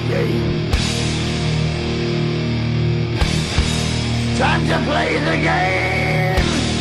game. Time to play the game.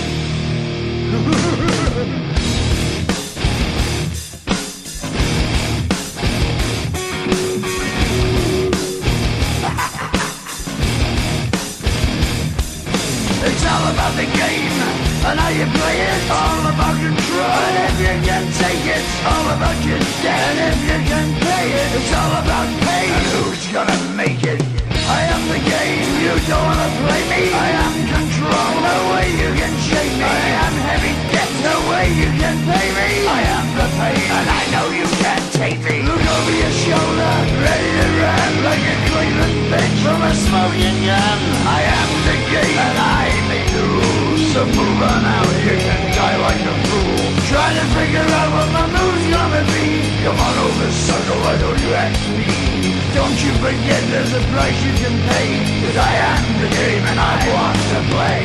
It's all about the game and how you play it. All about control, and if you can take it, all about your debt. And if you can pay it, it's all about pay. And who's gonna make it? I am the game, you don't wanna play me. I am control, no way you can shake me. I am heavy debt, no way you can pay me. I am the pain, and I know you can't take me. Look over your shoulder, ready to run like a Cleveland bitch from a smoking gun. I am the game, and I make the rules. So move on out, you can die like a fool. Trying to figure out what my move's gonna be. Come on over, sucker, why don't you ask me? Don't you forget there's a price you can pay. 'Cause I am the game and I want to play.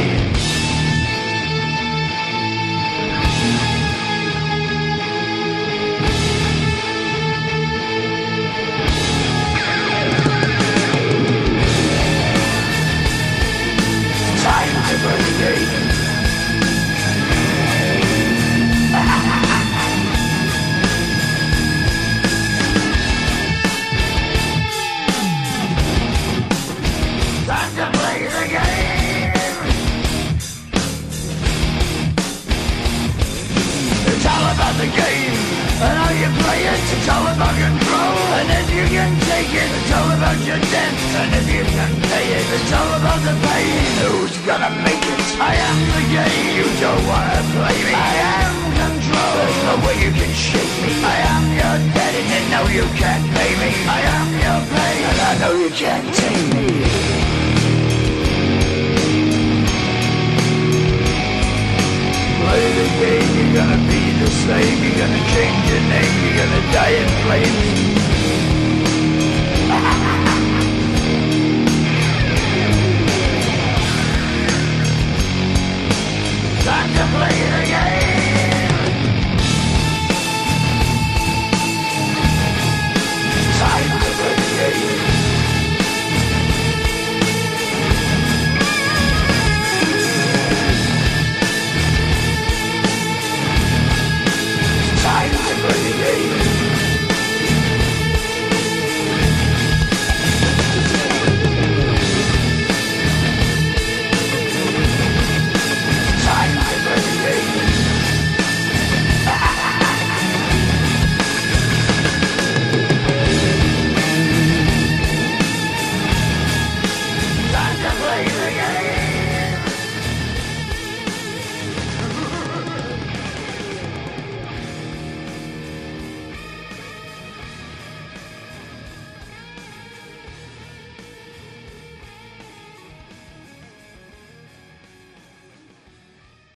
Time to play the game. Time to play the game. It's all about the game and how you play it. It's all about control, and if you can take it, it's all about your debt. And if you can pay it, it's all about the pain. Who's gonna make it? I am the game. You don't wanna play me. I am control. There's no way you can shake me. I am your debt, and you know you can't pay me. I am your pain, and I know you can't take me. Play the game, you're gonna be the same. You're gonna change your name, you're gonna die in flames.